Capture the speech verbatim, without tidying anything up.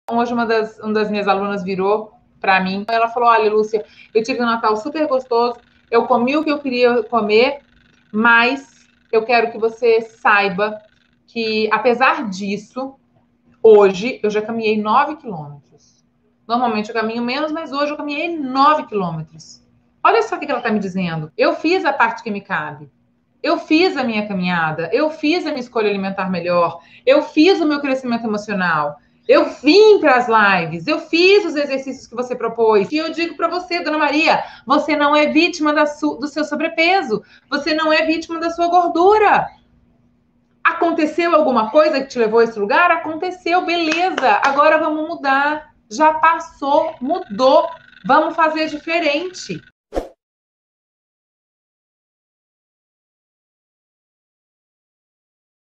Hoje uma das, uma das minhas alunas virou para mim, ela falou, olha, Lúcia, eu tive um Natal super gostoso, eu comi o que eu queria comer, mas eu quero que você saiba que, apesar disso, hoje eu já caminhei nove quilômetros. Normalmente eu caminho menos, mas hoje eu caminhei nove quilômetros. Olha só o que ela está me dizendo. Eu fiz a parte que me cabe. Eu fiz a minha caminhada, eu fiz a minha escolha alimentar melhor, eu fiz o meu crescimento emocional, eu vim para as lives, eu fiz os exercícios que você propôs. E eu digo para você, Dona Maria, você não é vítima da su- do seu sobrepeso, você não é vítima da sua gordura. Aconteceu alguma coisa que te levou a esse lugar? Aconteceu, beleza. Agora vamos mudar. Já passou, mudou. Vamos fazer diferente.